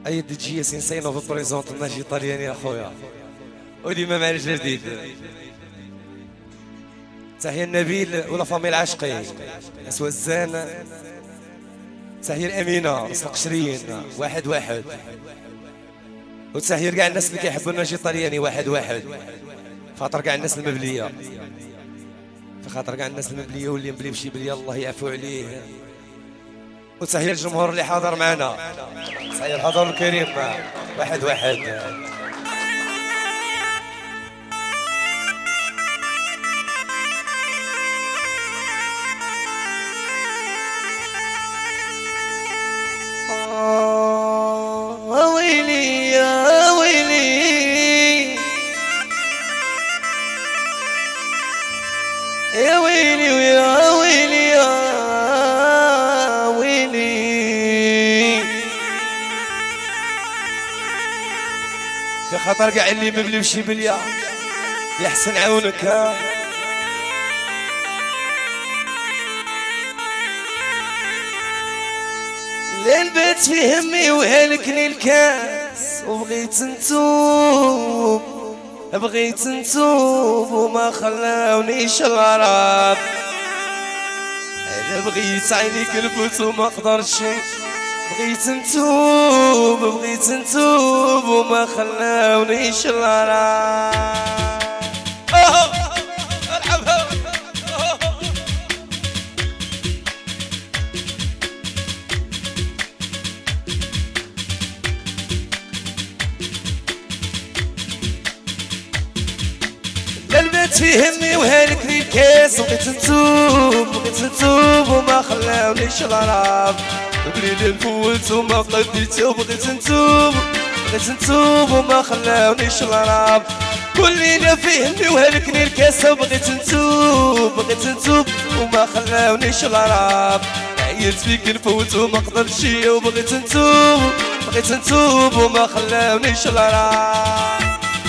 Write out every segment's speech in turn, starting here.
اي دي جي ياسين سينو في بريزونت الماجي طالياني اخويا وديما مع الجديد. تحية النبيل ولا فامي العشقي ناس وزان. تحية الأمينة القشريين واحد واحد. وتحية كاع الناس اللي كيحبوا الناجي طالياني واحد واحد. خاطر كاع الناس المبلية، خاطر كاع الناس المبلية واللي مبلي بشي بلي الله يعفو عليه. وتحية الجمهور اللي حاضر معنا، تحية الحضور الكريم واحد واحد. ويلي يا ويلي يا ويلي ويا ويلي يا ويلي. في خاطر كاع اللي مبلي بشي بليا يحسن عونك. البيت في همي وهلكني الكاس وبغيت نتوب، بغيت نتوب وما خلاونيش العرب. انا بغيت عيني كلبت وما قدرتش، بغيت نتوب بغيت نتوب وما خلاونيش العرب. البيت في همي وهلكني الكاس وبغيت نتوب، بغيت نتوب وما خلاونيش العرب. وقليل فوت وما قديت وبغيت نتوب، بغيت نتوب وما خلاونيش العرب. كلنا في همي وهلكني الكاس وبغيت نتوب، بغيت نتوب وما خلاونيش العرب. عييت فيك نفوت وما قدرتش وبغيت نتوب، بغيت نتوب وما خلاونيش العرب.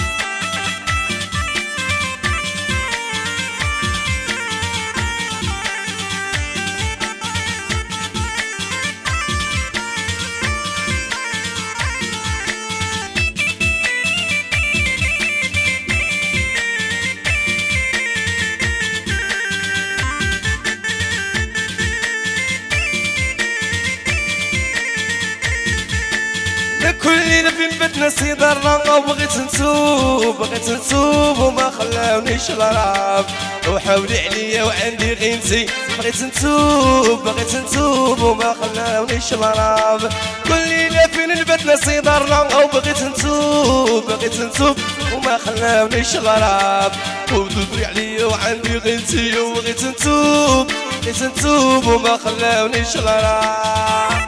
كلنا فين بدنا سيدرنا وبغيت نتوب، بغيت نتوب وما خلاونيش العرب. وحاولي عليا وعندي غينتي بغيت نتوب، بغيت نتوب وما خلاونيش العرب. كلنا فين بدنا سيدرنا وبغيت نتوب، بغيت نتوب وما خلاونيش العرب. ودبري عليا وعندي غينتي وبغيت نتوب، بغيت نتوب وما خلاونيش العرب.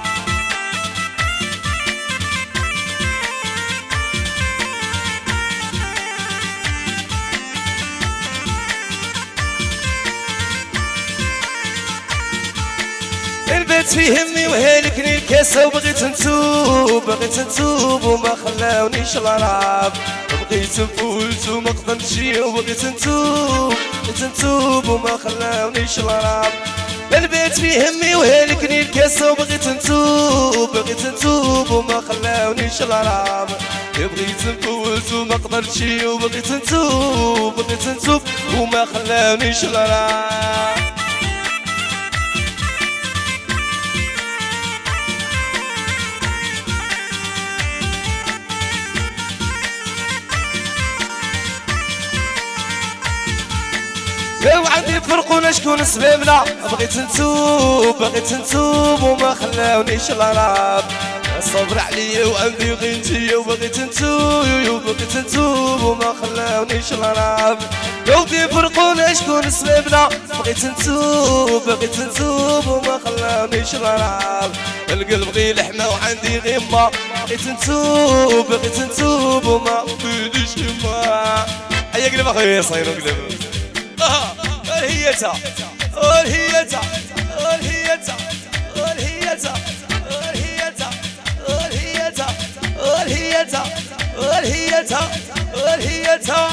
البيت في همي وهلكني الكاس وبغيت نتوب، بغيت نتوب وما خلاونيش العرب. بغيت نفوت وما قدرتش وبغيت نتوب، بغيت نتوب وما خلاونيش العرب. البيت في همي وهلكني الكاس وبغيت نتوب، بغيت نتوب وما خلاونيش العرب. بغيت نفوت وما قدرتش وبغيت نتوب، بغيت نتوب وما خلاونيش العرب. وعندي فرقونا شكون سبابنا، بغيت نتوب بغيت نتوب وما خلاونيش العرب. الصبر عليا وعندي غينتي وبغيت نتوب، بغيت نتوب وما خلاونيش العرب. ودي فرقونا شكون سبابنا، بغيت نتوب بغيت نتوب وما خلاونيش العرب. القلب غي لحمه وعندي غمه، بغيت نتوب بغيت نتوب وما بديش يما. هيا قلب اخويا صايروا قلب. الهيتا الهيتا الهيتا الهيتا الهيتا الهيتا الهيتا الهيتا الهيتا.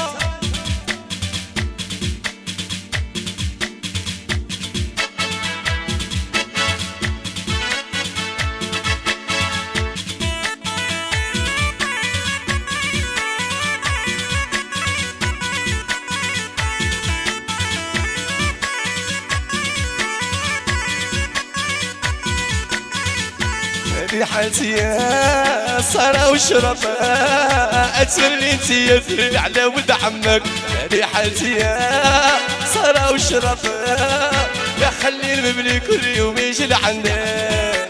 ريحتي يا صار وشرب اتمنى انتي في على ولد عمك ريحتي يا صار وشرب يا خلي المبلي كل يوم يجي لعندك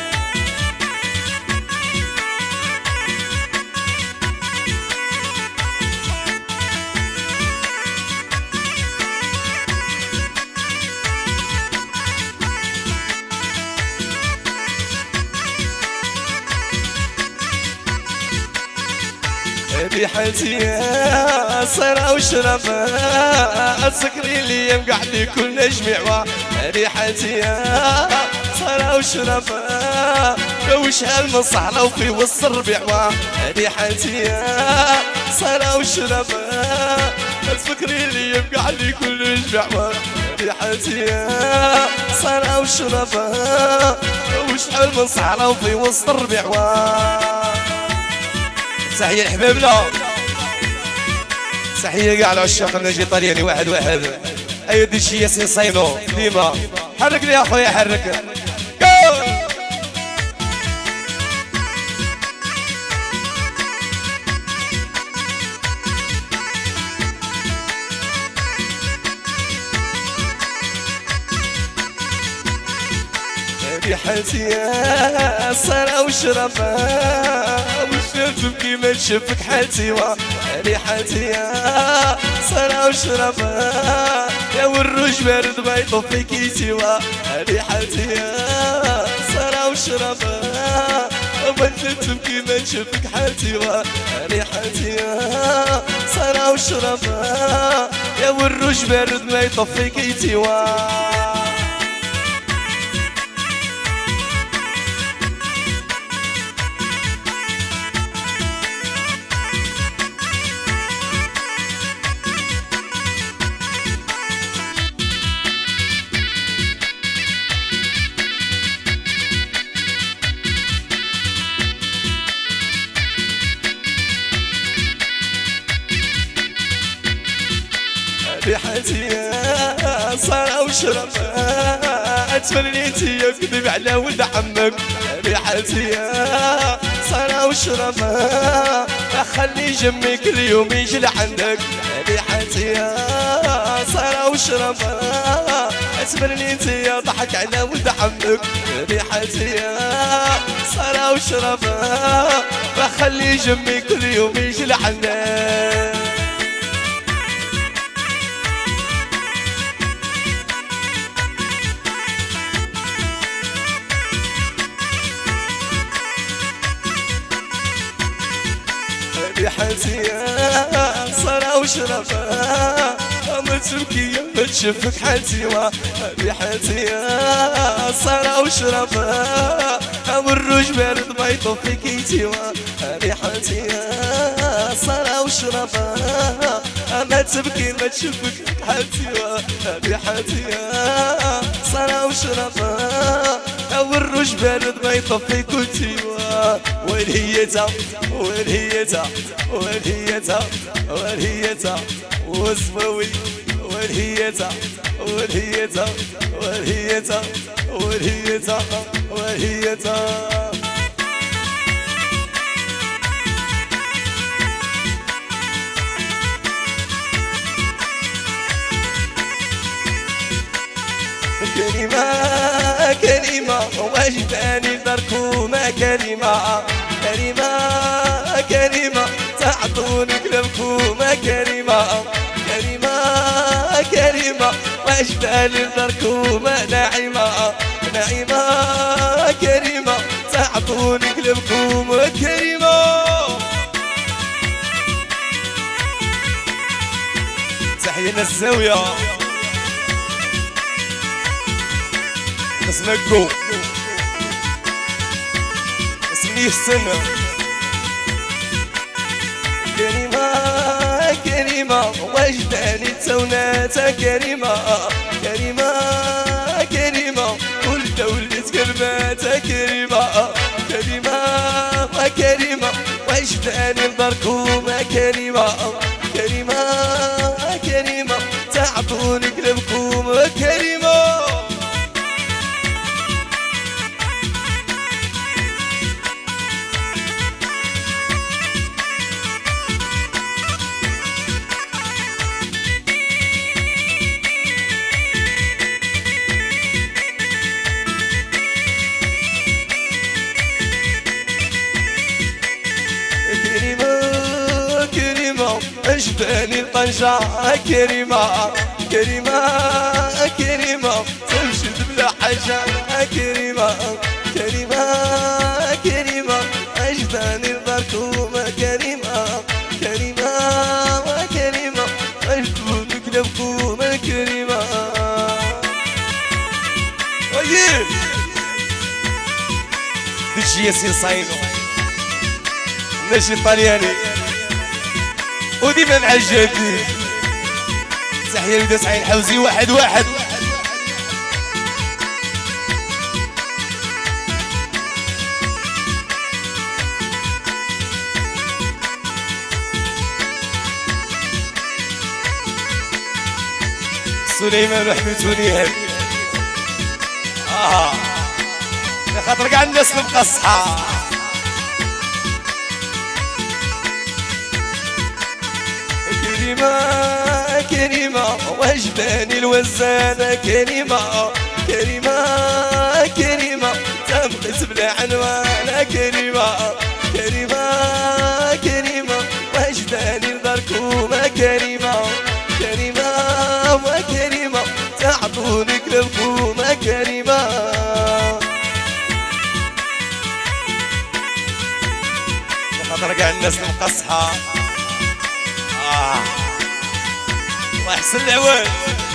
ريحتي يا صار وشرب السكري اللي يمقعد كل نجمع ريحتي يا صار وشرب وش هالمصحلة وفي وسط الربيع ريحتي يا صار وشرب السكري اللي يمقعد كل نجمع ريحتي يا صار وشرب وش هالمصحلة وفي وسط الربيع تحية لحبابنا تحية كاع العشاق الناجي طرياني واحد ايد الشي ياسين صينو ديما حرك لي يا خويا حرك ريحتي يا صار وشرب تبكي ما تشوفك حالتي ريحتي يا صار وشرب يا والروج بارد ما يطفي كيتي ريحتي يا صار وشرب ما تبكي ما تشوفك حالتي ريحتي يا صار وشرب يا والروج بارد ما يطفي كيتي ريحتي يا صار وشرب اتمنى انتي يكذب على ولد عمك ريحتي يا صار وشرب خلي جمك اليوم يجي لعندك ريحتي يا صار وشرب اتمنى انتي ضحك على ولد عمك ريحتي يا صار وشرب خلي جمك اليوم يجي لعندك ريحتي يا صار وشرب ما تبكي ما تشوفك حالتي ريحتي يا صار وشرب والروج بارد ما يطفي كيتي ريحتي يا صار وشرب ما تبكي ما تشوفك حالتي ريحتي يا صار وشرب والروج بارد ما يطفي كلتي وين هي تا وين هي تا وين هي تا وين هي تا وزبوي وين هي تا وين هي تا وين هي تا وين هي تا وين هي تا كلمة كلمة واجباني دركومة كلمة كلمة كلمة تعطوني كلامكومة كلمة كلمة كلمة واجباني دركومة ناعمة ناعمة كلمة تعطوني كلامكومة كلمة تحية الزاوية اسمكو اسمي السنة كلمة كلمة وجداني توناتا كلمة كلمة كلمة كل دولة كلمات كلمة كلمة كلمة وجداني بركومة كلمة كلمة كلمة تعطوني كلمكم كلمة كريمة أجباني طنجة كريمة كريمة كريمة تمشي بلا حاجة كريمة كريمة كريمة أجباني البركومة كريمة كريمة كريمة أجبونك لبكومة كريمة وييه ديجي ياسين صاينو ناشي طلياني وديما مع الجديد تحية لودا سعيد حوزي واحد واحد سليمان وحميد ونيهان خاطر كاع الناس المقصحة كريمة كريمة وجباني الوزانة كريمة كريمة كريمة تبغيت بلا عنوان كريمة كريمة كريمة وجباني البركومة كريمة كريمة وكريمة تعطونك لبكومة كريمة خاطر كاع الناس المقصحة الله يحسن العوان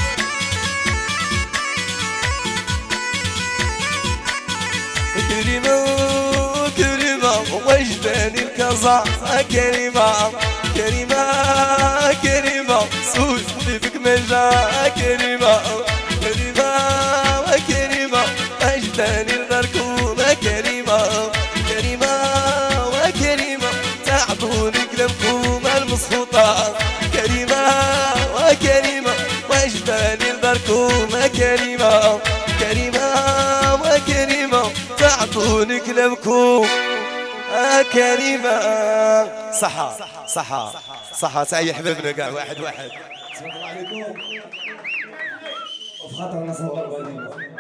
كريمة كريمة وجباني الكازا كريمة كريمة كريمة سوس بيبك مجا كريمة كريمة وكريمة وجباني البركومة كريمة كريمة وكريمة تعطونك لبكومة المسخوطة كريمة وكريمة وجباني البركومة كريمة كريمة وكريمة تعطونك لبكومة كريمة صحة صحة صحة تعي حبيبنا كاع واحد واحد السلام عليكم وفي خاطر نصور